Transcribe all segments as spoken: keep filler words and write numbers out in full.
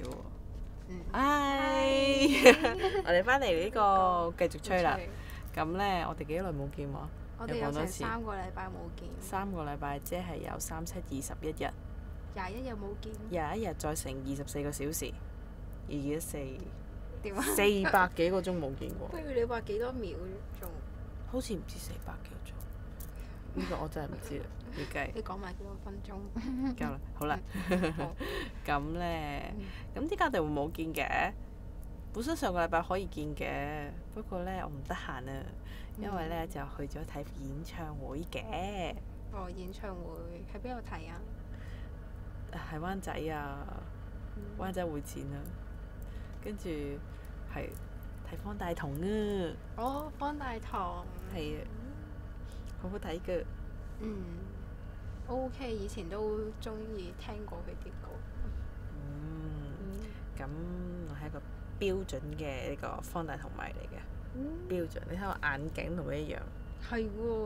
喎。 嗯。 唉，我哋翻嚟呢個繼續吹啦。咁咧，我哋幾耐冇見喎？ 我哋有成三個禮拜冇見。 三個禮拜即係有三七二十一日。 廿一日冇見。 廿一日再乘二十四個小時，二二一四。 點啊？ 四百幾個鐘冇見過。 不如你話幾多秒鐘？ 好似唔知四百幾個鐘。呢個我真係唔知啦，要計。 你講埋幾多分鐘？ 夠啦，好啦。咁咧，咁點解我哋會冇見嘅？本身上個禮拜可以見嘅，不過咧我唔得閒啊，因為咧就去咗睇演唱會嘅。 哦，演唱會喺邊度睇啊？ 喺灣仔啊，灣仔會展啊，跟住係睇方大同啊。 哦，方大同。 係啊，好好睇㗎。 嗯。O K， 以前都中意聽過佢啲歌。 嗯。咁我係一個標準嘅呢個方大同迷嚟嘅。 嗯。 標準，你睇我眼鏡同佢一樣。 係喎。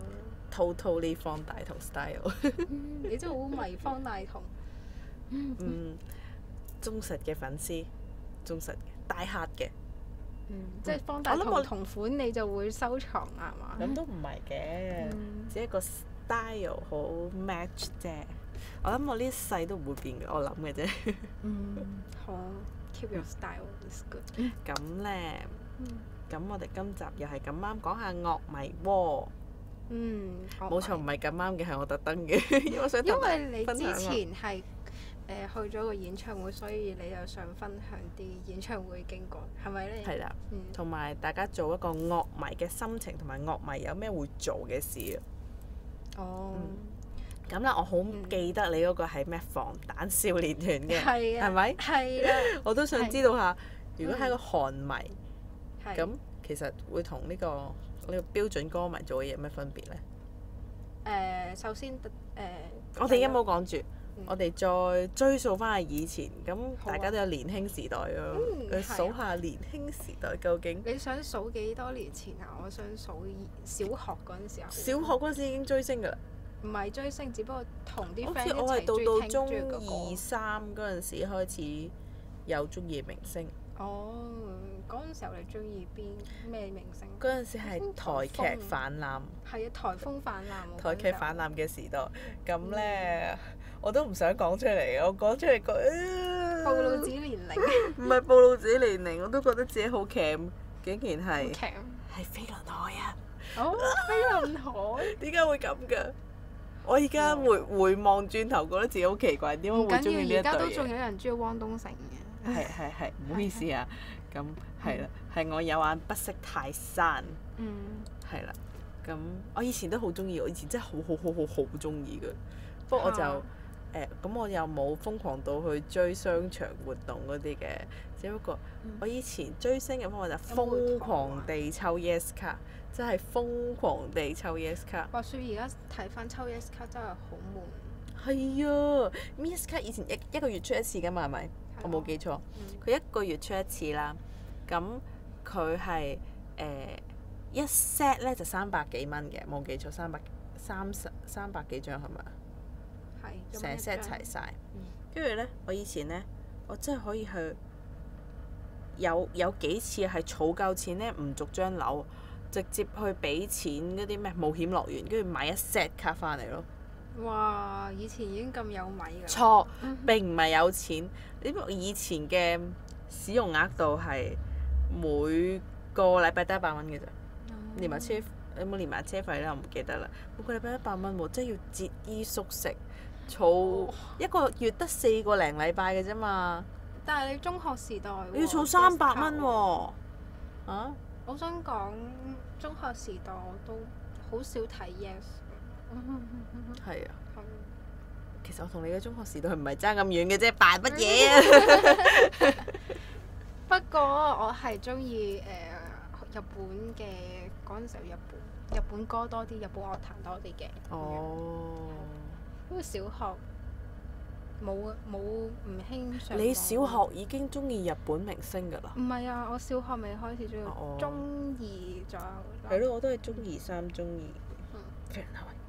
Totally 方大同 style。 你真係好迷方大同。 嗯，忠實嘅粉絲，忠實嘅大客嘅。 嗯，即係方大同同款你就會收藏啊嘛？ 咁都唔係嘅，只係個 style 好 match 啫。我諗我呢一世都唔會變嘅，我諗嘅啫。 嗯，好 keep your style is good。 咁咧，咁我哋今集又係咁啱講下樂迷喎。 嗯， 冇錯，唔係咁啱嘅，係我特登嘅，因為我想因為你之前係誒去咗個演唱會，所以你又想分享啲演唱會經過，係咪咧？ 係啦，同埋大家做一個樂迷嘅心情，同埋樂迷有咩會做嘅事啊。 哦。 咁啦，我好記得你嗰個係咩防彈少年團嘅， 係啊， 係咪？ 係啦。 我都想知道下，如果係個韓迷，咁其實會同呢個呢個標準歌迷做嘅嘢有咩分別咧？ 誒，首先誒， 我哋而家冇講住，我哋再追溯翻去以前，咁大家都有年輕時代咯。去數下年輕時代究竟。 你想數幾多年前啊？我想數小學嗰陣時候。 小學嗰陣時已經追星㗎啦。 唔係追星，只不過同啲 friend 好似一齊我係到到中二三嗰陣時開始有中意明星。 哦，嗰陣時候你中意邊咩明星？ 嗰陣時係台劇泛濫。 係啊，台風泛濫。 台劇泛濫嘅時代，咁咧、嗯、我都唔想講出嚟，我講出嚟個、呃、 暴露自己年齡。 唔係暴露自己年齡，我都覺得自己好 cam，竟然係係飛輪海啊！ 哦，飛輪海點解會咁㗎？我而家回回望轉頭，覺得自己好奇怪，點解會中意呢一對嘢？ 而家都仲有人中意汪東城嘅。 係係係，唔好意思啊。咁係啦，係我有眼不識泰山。 嗯。係啦。咁我以前都好中意，我以前真係好好好好好中意嘅。不過我就誒，咁、呃、我又冇瘋狂到去追商場活動嗰啲嘅，只不過我以前追星嘅方法就瘋狂地抽 Yes 卡。真係瘋狂地抽 Yes 卡。 話説而家睇翻抽 Yes 卡真係好悶。 係啊 ，Yes 卡以前一一個月出一次㗎嘛，係咪？我冇記錯。佢、嗯、一個月出一次啦。咁佢係誒一 set 咧就三百幾蚊嘅，冇記錯，三百三十三百幾張係咪？係。成 set 齊晒。跟住咧，我以前咧，我真係可以去有有幾次係儲夠錢咧，唔續張樓。直接去俾錢嗰啲咩冒險樂園，跟住買一 set 卡翻嚟咯。 哇！以前已經咁有米㗎。 錯，並唔係有錢。因為以前嘅使用額度係每個禮拜得一百蚊嘅咋，連埋車有冇連埋車費咧？我唔記得啦。每個禮拜一百蚊喎，即係要節衣縮食，儲一個月得四個零禮拜嘅啫嘛。 但係你中學時代喎， 你要儲三百蚊喎。啊？ 我想講中學時代我都好少睇 Yes。 係啊。其實我同你嘅中學時代唔係爭咁遠嘅啫，扮乜嘢啊？ 不過我係中意誒日本嘅嗰陣時候，日本日本歌多啲，日本樂壇多啲嘅。哦。因為小學冇冇唔興上。 你小學已經中意日本明星㗎啦？ 唔係啊，我小學未開始中意， 哦、 中二左右。 係咯，我都係中二三、中二。飛輪海。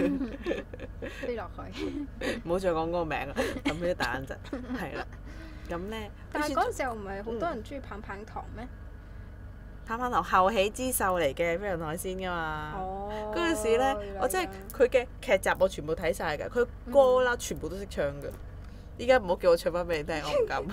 飛落去。 唔好再講嗰個名啦，諗起打眼陣。係啦。 咁咧， 但係嗰陣時候唔係好多人中意棒棒糖咩？ 棒棒糖後起之秀嚟嘅飛輪海鮮㗎嘛。 哦。 嗰陣時咧，我真係佢嘅劇集我全部睇晒㗎，佢歌啦全部都識唱㗎。依家唔好叫我唱翻俾你聽，我唔敢。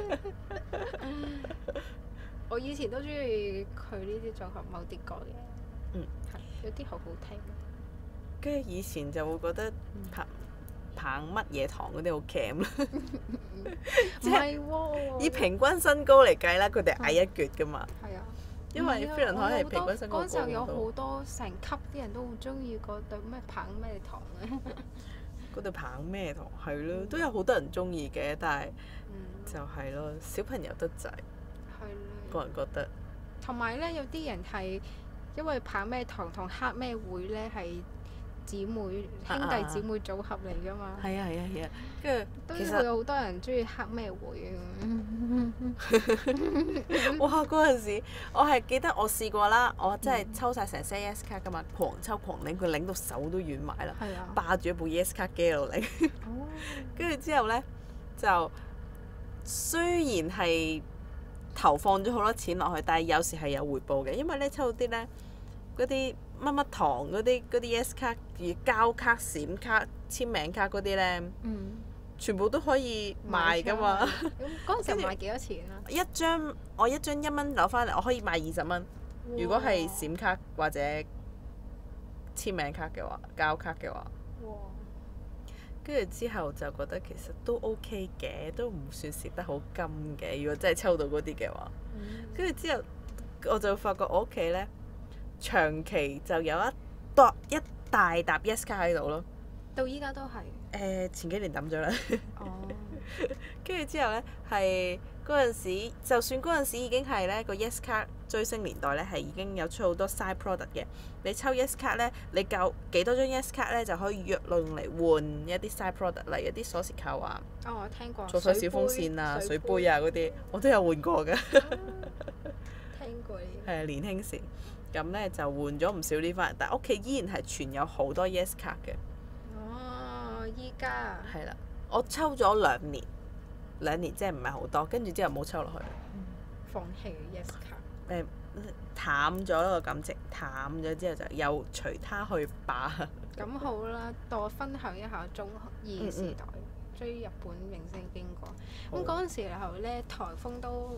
我以前都中意佢呢啲組合某啲歌嘅。 嗯。 係，有啲好好聽。 跟住以前就會覺得棒棒乜嘢糖嗰啲好 cam 啦。 唔係喎。 以平均身高嚟計啦，佢哋矮一橛㗎嘛。 係啊。 因為飛輪海係平均身高高好多。 嗰陣時候有好多成級啲人都好中意嗰對咩棒咩糖嘅。 嗰對棒咩糖係咯，都有好多人中意嘅，但係就係咯，小朋友得滯。係咯。個人覺得。 同埋咧，有啲人係因為棒咩糖同黑咩會咧係姊妹兄弟姊妹組合嚟㗎嘛。 係啊係啊係啊，跟住都其實會有好多人中意黑咩會哇！嗰陣時我係記得我試過啦，我真係抽晒成 set yes 卡㗎嘛，狂抽狂領，佢領到手都軟埋啦， 係啊， 霸住一部 yes 卡機喺度領。跟住之後咧，就雖然係投放咗好多錢落去，但係有時係有回報嘅，因為咧抽到啲咧嗰啲乜乜糖嗰啲嗰啲 yes 卡、與膠卡、閃卡、簽名卡嗰啲咧， 嗯， 全部都可以賣㗎嘛。 咁嗰陣時賣幾多錢啊？ 一張我一張一蚊攞翻嚟，我可以賣二十蚊。如果係閃卡或者簽名卡嘅話，膠卡嘅話。 哇！ 跟住之後就覺得其實都 OK 嘅，都唔算蝕得好金嘅。如果真係抽到嗰啲嘅話，跟住、嗯、之後我就發覺我屋企咧長期就有一沓一大沓 yes 卡喺度咯。 到依家都係。 誒、呃，前幾年抌咗啦。 哦。 跟住之後咧，係嗰陣時，就算嗰陣時已經係咧個 yes 卡追星年代咧，係已經有出好多 side product 嘅。你抽 yes 卡咧，你夠幾多張 yes 卡咧，就可以約用嚟換一啲 side product，例如一啲鎖匙扣啊。 哦，我聽過。 坐水小風扇啊、水杯啊嗰啲，我都有換過㗎。 聽過呢啲。 係啊，年輕時，咁咧就換咗唔少呢翻嚟，但係屋企依然係存有好多 yes 卡嘅。 哦，依家。係啦，我抽咗兩年，兩年即係唔係好多，跟住之後冇抽落去。 嗯、放棄 yes 卡。 誒、呃，淡咗個感情，淡咗之後就又隨他去吧。 咁好啦，當我分享一下中二時代、嗯嗯、追日本明星經過。咁嗰陣時候咧，颱風都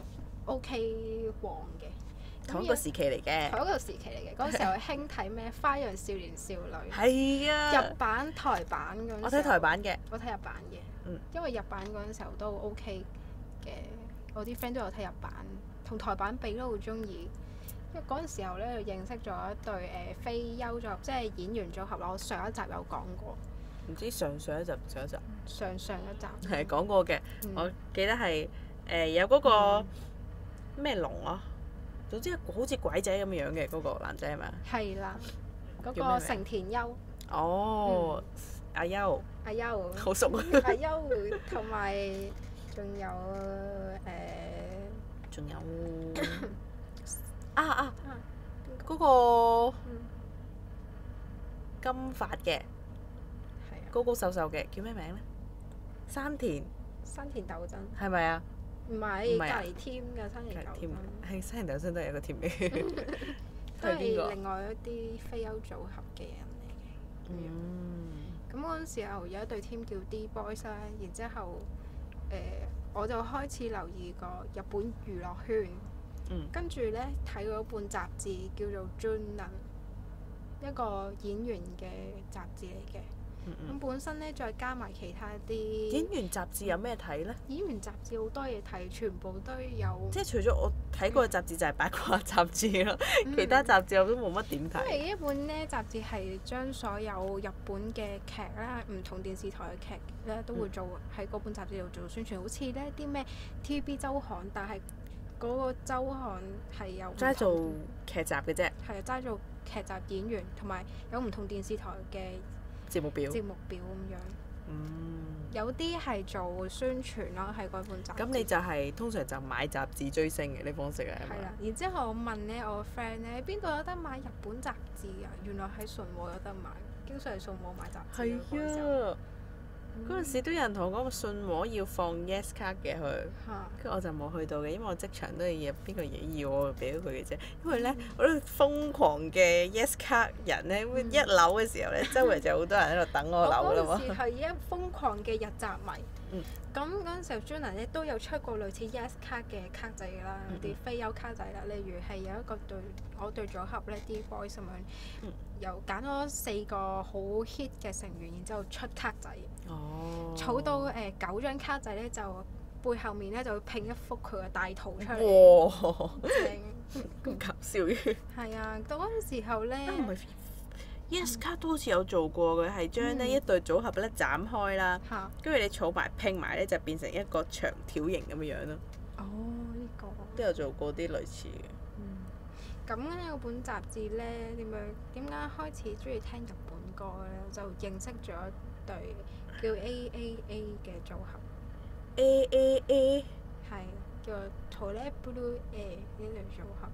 OK 旺嘅。 同一個時期嚟嘅。 同一個時期嚟嘅，嗰陣時候興睇咩《花樣少年少女》。 係啊。 日版、台版嗰陣時候。 我睇台版嘅。 我睇日版嘅。 嗯。 因為日版嗰陣時候都 OK 嘅，我啲 friend 都有睇日版，同台版比都好中意。因為嗰陣時候咧，就認識咗一對誒、呃、非優組合，即係演員組合啦。我上一集有講過。唔知上上一集上一集。 上上一集。係講過嘅，嗯、我記得係誒、呃、有嗰個咩龍啊。總之好似鬼仔咁樣嘅嗰個男仔係咪啊？係啦， 嗰個成田優。 哦，阿優。 阿優。好熟啊！ 阿優同埋仲有誒。 仲有。啊啊！嗰個金髮嘅，高高瘦瘦嘅，叫咩名咧？山田。山田斗真。係咪啊？ 唔係，隔離 team 嘅山田斗真。 係山田斗真都係一個 team 嘅。 都係另外一啲非優組合嘅人嚟嘅。嗯。咁嗰陣時候有一隊 team 叫 D-Boys 啦，然之後誒我就開始留意過日本娛樂圈。嗯、跟住咧睇過一本雜誌叫做《Junon》，一個演員嘅雜誌嚟嘅。咁、嗯嗯、本身咧再加埋其他啲演員雜誌有咩睇咧？ 演員雜誌好多嘢睇，全部都有。 即係除咗我睇過嘅雜誌就係八卦雜誌咯，嗯、其他雜誌我都冇乜點睇。 因為呢本咧雜誌係將所有日本嘅劇啦，唔同電視台嘅劇咧都會做喺嗰、嗯、本雜誌度做宣傳，好似咧啲咩 T V B 週刊，但係嗰個週刊係有齋做劇集嘅啫。 係啊，齋做劇集演員，同埋有唔同電視台嘅節目表。 節目表咁樣。 嗯。有啲係做宣傳啦，喺嗰本雜誌。 咁你就係、是、通常就買雜誌追星嘅呢方式啊？ 係啦，然之後我問咧我個 friend 咧，邊度有得買日本雜誌啊？原來喺信和有得買，經常係信和買雜誌。 係啊。 嗰陣時都有人同我講個信和要放 yes 卡嘅佢， 嚇跟住我就冇去到嘅，因為我職場都係有邊個嘢要我就俾咗佢嘅啫。因為咧，我都瘋狂嘅 yes 卡人咧，一樓嘅時候咧，周圍就好多人喺度等我樓啦我嗰陣時喎。 係一瘋狂嘅日雜迷。 嗯咁嗰陣時候 Juna 咧都有出過類似 Yes 卡嘅卡仔啦， 嗯啲非優卡仔啦，例如係有一個隊我隊組合咧啲 boys 咁樣， 嗯又揀咗四個好 hit 嘅成員，然之後出卡仔， 哦。 儲到誒、呃、九張卡仔咧，就背後面咧就會拼一幅佢嘅大圖出嚟。 哇！ 正咁搞笑嘅。 係啊，到嗰陣時候咧。 啊唔係 Yes 卡都好似有做過嘅，係將呢一對組合咧斬開啦， 嚇跟住你儲埋拼埋咧就變成一個長條形咁樣樣咯。 哦，呢、個。 都有做過啲類似嘅。 嗯，咁咧有本雜誌咧點樣點解開始中意聽日本歌咧？就認識咗一對叫 A A A 嘅組合， A A A 係叫 Tole Blue A 呢對組合。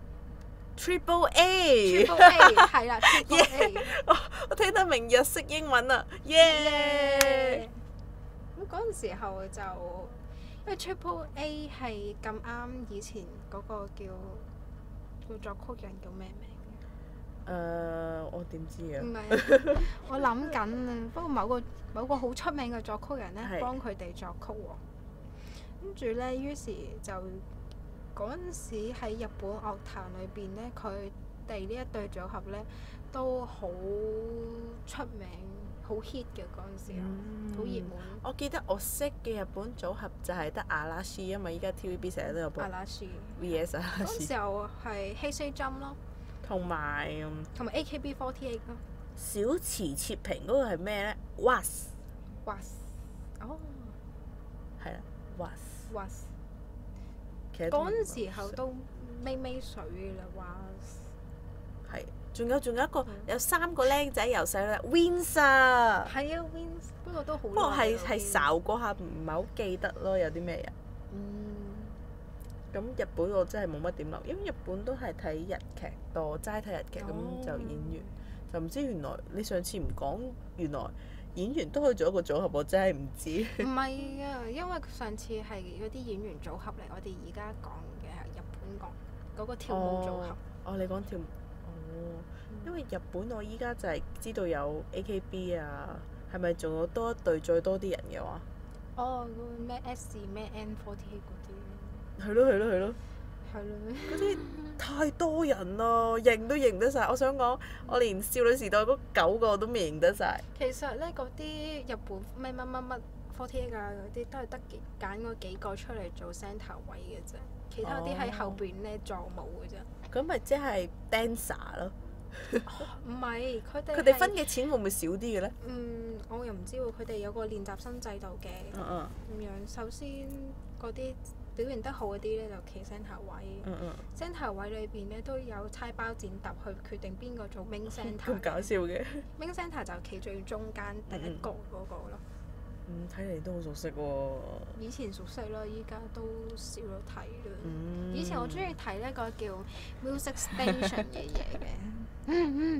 Triple A。 Triple A 係啦，Triple A。 我我聽得明日式英文啊！耶！ 咁嗰陣時候就因為 Triple A 係咁啱以前嗰個叫叫作曲人叫咩名？ 誒，我點知啊唔？係，我諗緊啊。不過某個某個好出名嘅作曲人咧， 係幫佢哋作曲喎。跟住咧，於是就嗰陣時喺日本樂壇裏邊咧，佢哋呢一對組合咧都好出名，好 hit 嘅嗰陣時候，好熱門。 我記得我識嘅日本組合就係得阿拉斯，因為依家 T V B 成日都有播阿拉斯 V S 阿拉嗰陣斯， 時候係 Hey Say Jump 咯， 同埋嗯同埋 A K B forty-eight 咯。 小池切平嗰個係咩咧？Was 哇！哦係啦，Was 哇！ 其實都唔嗰陣時候熟都尾尾水啦，哇！ 係，仲有仲有一個有三個僆仔由細到大 Wins 啊， 係啊 Wins，不過都好不過係耐啦係 Wins 睄過下，唔係好記得咯，有啲咩人。 嗯， 咁日本我真係冇乜點留，因為日本都係睇日劇多，齋睇日劇咁哦就演員，就唔知原來你上次唔講，原來演員都可以做一個組合，我真係唔知。 唔係啊，因為上次係嗰啲演員組合嚟，我哋而家講嘅係日本講嗰個跳舞組合。 哦，你講跳舞，哦，因為日本我依家就係知道有 A K B 啊，係咪仲有多一隊再多啲人嘅話？ 哦，嗰個咩 S 咩 N forty-eight 嗰啲。 係咯係咯係咯。 係咯。 嗰啲太多人啦，認都認得晒。我想講，我連少女時代嗰九個都未認得晒。 其實咧，嗰啲日本咩乜乜乜 forty-eight 啊嗰啲，都係得幾揀嗰幾個出嚟做 centre 位嘅啫，其他啲喺後邊咧助舞嘅啫。 咁咪即係 dancer 咯。 唔係，佢哋佢哋分嘅錢會唔會少啲嘅咧？ 嗯，我又唔知喎。佢哋有個練習生制度嘅， 嗯嗯咁樣首先嗰啲表現得好嗰啲咧就企 centre 位嗯嗯。 ，centre 位裏邊咧都有猜包剪揼去決定邊個做 main 咁 centre。 搞笑嘅。 main centre 就企最中間第一個嗰個咯。 嗯，睇嚟都好熟悉喎。 以前熟悉啦，依家都少咗睇啦。 嗯。 以前我中意睇呢個叫 music station 嘅嘢嘅。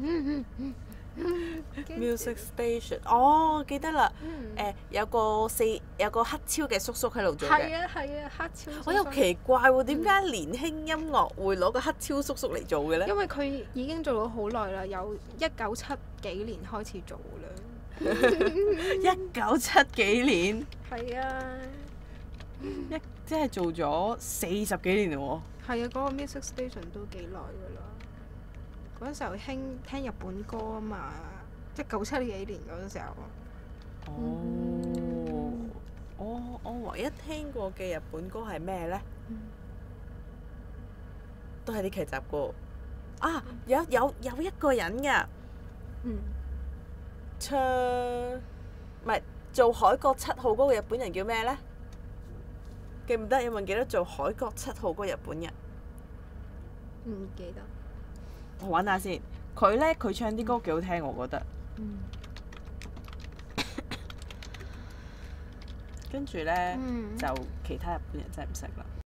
Music Station，哦，記得啦。 嗯誒，有個四有個黑超嘅叔叔喺度做嘅。 係啊係啊，黑超叔叔。 我又奇怪喎，點解年輕音樂會攞個黑超叔叔嚟做嘅咧？ 因為佢已經做咗好耐啦，有一九七幾年開始做啦。 一九七幾年， 係啊， 一即係做咗四十幾年嘞喎。 係啊，嗰、個 music station 都幾耐㗎啦。嗰陣時候興聽日本歌啊嘛，一九七幾年嗰陣時候。 哦，我我唯一聽過嘅日本歌係咩咧？ 嗯都係啲劇集歌。啊，有有有一個人㗎， 嗯。 唱唔係做海角七號嗰個日本人叫咩咧？記唔得？有冇人記得做海角七號嗰個日本人？ 唔記得。 我揾下先。佢咧，佢唱啲歌幾好聽，我覺得。 嗯。 跟住咧， 嗯就其他日本人真係唔識啦。